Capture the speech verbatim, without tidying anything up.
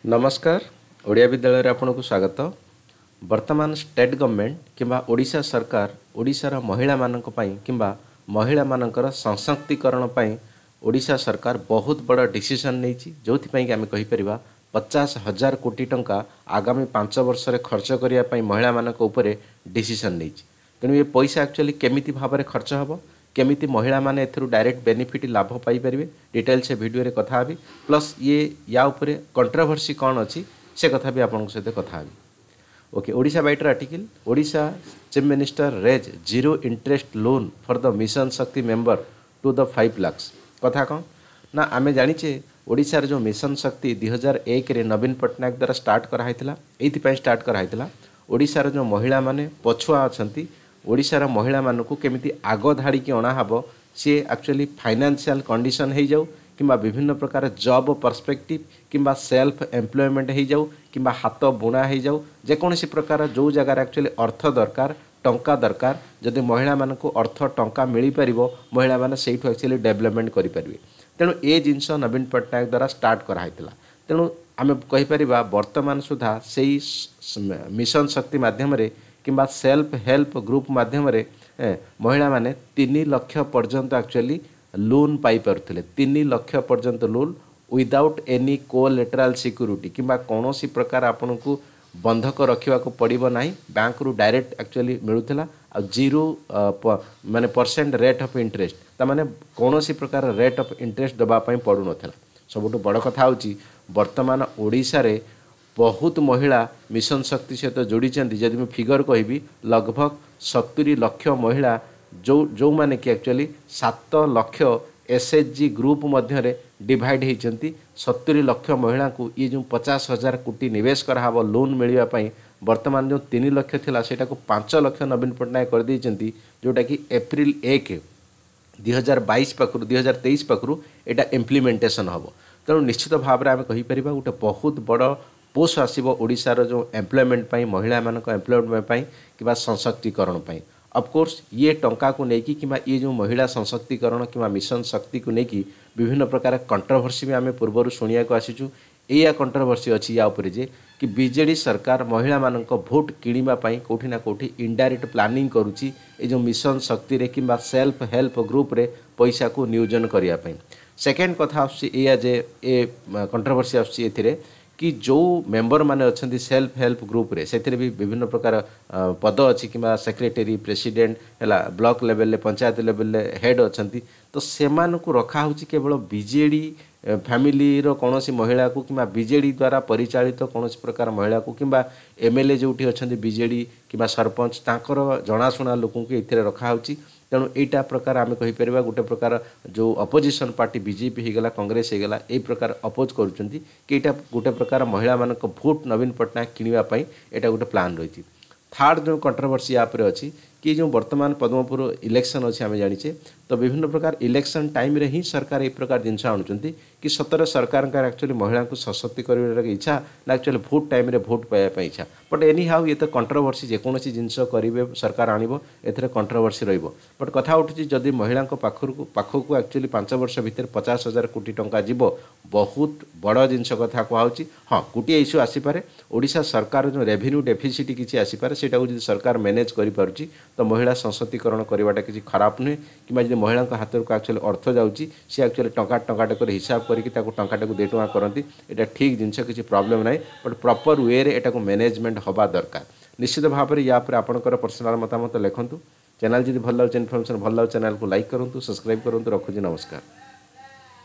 नमस्कार ओडिया विद्यालय आपन को स्वागत। वर्तमान स्टेट गवर्नमेंट किंबा ओडिशा सरकार ओडिशार महिला मानक पई किंबा महिला मानकर सशक्तिकरण पई ओडिशा सरकार बहुत बड़ा डिसीजन नहीं जो आम कहीपर पचास हजार कोटी टंका आगामी पांच वर्ष रे खर्च करने महिला मानक उपरे डिसीजन नहीं। तेणु ये पैसा एक्चुअली केमिति भाव में खर्च हम केमिति महिला माने एथरू डायरेक्ट बेनिफिट लाभ पाई परिवे डिटेल से वीडियो रे कथा हबी प्लस ये या उपरे कंट्रोवर्सी कौन अच्छी से कथा भी आपन सहित कथा हबी। ओके ओडिशा बाइटर article Odisha chief minister raise zero interest loan for the mission Shakti member to the five lakhs कथा कौन ना आम जाचे ओडिशार जो मिशन शक्ति दुई हजार एक रे नवीन पट्टनायक द्वारा स्टार्ट कराइला ये स्टार्ट कराइला ओडिशार जो महिला माने पछुआ अछंती ओडिशार महिला मानकू केमिति आग धाड़ी की अणाहब सी एक्चुअली फाइनेंशियल कंडीशन हो जाऊ कि विभिन्न प्रकार जॉब पर्सपेक्टिव किंबा सेल्फ एम्प्लॉयमेंट हो जाऊ कि हाथ बुणा हो जाऊ जेकोसी प्रकार जो जगार एक्चुअली अर्थ दरकार टंका दरकार जदि महिला मानकू अर्थ टंका मिल पार महिला माने सेठू एक्चुअली डेवलपमेंट करें। तेणु ए जिनस नवीन पट्टनायक द्वारा स्टार्ट कराइला। तेणु आम कहीपर वर्तमान सुधा से मिशन शक्ति मध्यम किंबा सेल्फ हेल्प ग्रुप माध्यम महिला माने तीन लक्ष पर्यंत एक्चुअली लोन पाई पारुथिले तीन लक्ष पर्यंत loan without any collateral security किंबा कौन सी प्रकार आपन को बंधक रखा पड़ो ना बैंक रु डायरेक्ट एक्चुअली मिलूला आ जीरो माने परसेंट रेट ऑफ इंटरेस्ट तामाने कौन सी प्रकार रेट ऑफ इंटरेस्ट दबापाई पड़ू नाला। सबुठ बड़ कथा होची वर्तमान ओडिशा रे बहुत महिला मिशन शक्ति सहित जोड़ी जदि मैं फिगर कहि लगभग सत्तरी लक्ष महिला जो जो माने कि एक्चुअली सात लक्ष एसएचजी ग्रुप मध्य डिवाइड होती सत्तरी लक्ष महिला को ये जो पचास हजार कोटी निवेश कराब लोन मिलवाई वर्तमान जो तीन लक्ष थिला सेटा को पांच लक्ष नवीन पट्टनायक कर देइचंती जोटा कि एप्रिल एक दुई हजार बैश पाखु दुई हजार तेईस पाखु यहाँ इम्प्लीमेंटेशन हम। तेणु निश्चित भाव में आम कहीपर गोटे बहुत बड़ पोस्ट आसो ओडिशार जो एम्प्लॉयमेंट पाई महिला मानक एम्प्लॉयमेंट पाई कि सशक्तिकरण पाई ऑफकोर्स ये टंका को लेकिन कि ये जो महिला सशक्तिकरण कि मिशन शक्ति को लेकिन विभिन्न प्रकार कंट्रोवर्सी भी आम पूर्वर शुणा को आसीचु। या कंट्रोवर्सी अच्छी या उपरे जे कि बीजेडी सरकार महिला मानक भोट किणवा कौटी ना कौटी इनडायरेक्ट प्लानिंग करुच्ची ये जो मिशन शक्ति रे कि सेल्फ हेल्प ग्रुप रे पैसा को नियोजन करने। सेकेंड कथा आया जे ए कंट्रोवर्सी आसुची एथिरे कि जो मेंबर माने अच्छी सेल्फ हेल्प ग्रुप रे से भी विभिन्न प्रकार पद अच्छी कि सेक्रेटरी प्रेसिडेंट है block level panchayat level head अच्छा तो से रखा हो केवल बीजेडी फैमिली रो कौन सी महिला को कि बीजेडी द्वारा परिचालित तो कौन प्रकार महिला को कि एमएलए जो अच्छा बीजेडी कि सरपंच तांकर जनाशुना लोक ये रखा हो। तेणु एटा प्रकार आम कहीपर गोटे प्रकार जो अपोजिशन पार्टी बीजेपी होगला कांग्रेस होगला ए प्रकार अपोज करुँच कि यहाँ गोटे प्रकार महिला मानक भोट नवीन पट्टनायक किणवाई एटा गोटे प्लान रही। थर्ड जो कंट्रोवर्सी यहाँ अच्छी कि जो वर्तमान पद्मपुर इलेक्शन अच्छी आम जाचे तो विभिन्न प्रकार इलेक्शन टाइम रे ही सरकार ये प्रकार जिनस आणुंट कि सतरे सरकार एक्चुअली महिला को सशक्ति कर इच्छा ना एक्चुअली भोट टाइम रे भोट पाइबा इच्छा बट एनी हाउ ये तो कंट्रोवर्सी जेकोसी जिनस करेंगे सरकार आणव ए कंट्रोवर्सी रट कथा उठुची जदि महिला पाखक पाखक एक्चुअली पांच वर्ष भितर पचास हजार कोटी टंका जीव बहुत बड़ जिनस कथा कहुच्छी। हाँ गोटे इश्यू आसीपे ओडिशा सरकार जो रेवेन्यू डेफिसिट किसी आसीपे से सरकार मैनेज कर तो महिला सशक्तिकरण करवाटा किसी खराब नुहे कि महिला हाथ को एक्चुअली अर्थ जाऊँगी सी एक्चुअली टंका टंकाटे हिसाब करके टंकाटे दे टଙ୍କା करती यहाँ ठीक जिनस किसी प्रॉब्लम ना बट प्रॉपर वे रे एटा मैनेजमेंट हवा दरकार। निश्चित भाव में या आपंकर पर्सनाल मतामत लिखुँ। चैनल जब भल लगे इनफर्मेशन भल लगे चैनल को लाइक करूँ सब्सक्राइब करूँ। रखुची नमस्कार।